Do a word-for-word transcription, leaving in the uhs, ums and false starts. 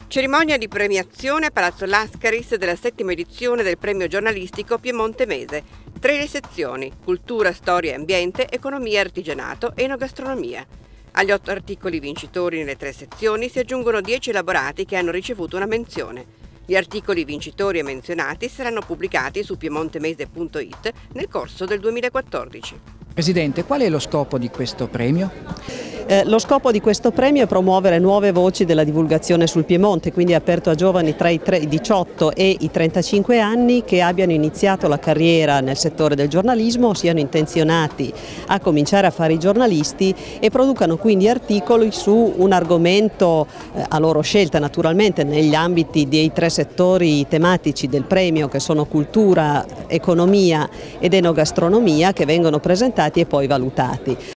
Cerimonia di premiazione a Palazzo Lascaris della settima edizione del premio giornalistico Piemonte Mese. Tre le sezioni: cultura, storia e ambiente, economia e artigianato e enogastronomia. Agli otto articoli vincitori nelle tre sezioni si aggiungono dieci elaborati che hanno ricevuto una menzione. Gli articoli vincitori e menzionati saranno pubblicati su piemontemese punto it nel corso del duemilaquattordici. Presidente, qual è lo scopo di questo premio? Eh, lo scopo di questo premio è promuovere nuove voci della divulgazione sul Piemonte, quindi è aperto a giovani tra i diciotto e i trentacinque anni che abbiano iniziato la carriera nel settore del giornalismo o siano intenzionati a cominciare a fare i giornalisti e producano quindi articoli su un argomento eh, a loro scelta, naturalmente negli ambiti dei tre settori tematici del premio, che sono cultura, economia ed enogastronomia, che vengono presentati e poi valutati.